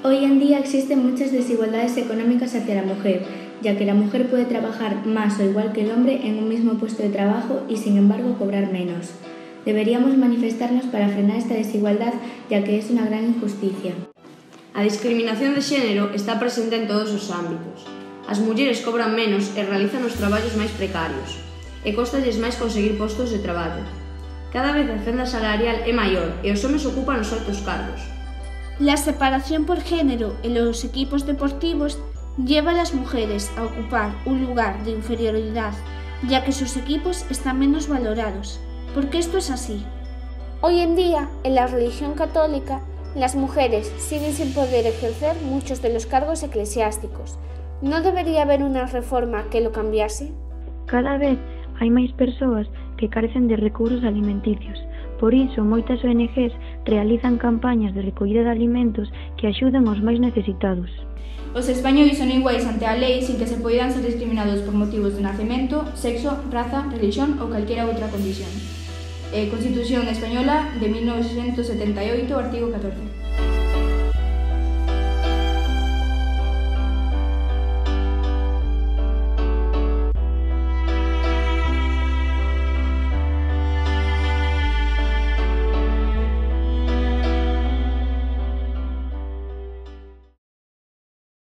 Hoy en día existen muchas desigualdades económicas hacia la mujer, ya que la mujer puede trabajar más o igual que el hombre en un mismo puesto de trabajo y sin embargo cobrar menos. Deberíamos manifestarnos para frenar esta desigualdad, ya que es una gran injusticia. A discriminación de xénero está presente en todos os ámbitos. As mulleres cobran menos e realizan os traballos máis precarios, e costalles máis conseguir postos de traballo. Cada vez a fenda salarial é maior e os homes ocupan os altos cargos. La separación por género en los equipos deportivos lleva a las mujeres a ocupar un lugar de inferioridad, ya que sus equipos están menos valorados. ¿Por qué esto es así? Hoy en día, en la religión católica, las mujeres siguen sin poder ejercer muchos de los cargos eclesiásticos. ¿No debería haber una reforma que lo cambiase? Cada vez hai máis persoas que carecen de recursos alimenticios. Por iso, moitas ONGs realizan campañas de recollida de alimentos que axudan aos máis necesitados. Os españois son iguais ante a lei sin que se poidan ser discriminados por motivos de nacemento, sexo, raza, religión ou calquera outra condición. Constitución Española de 1978, artigo 14.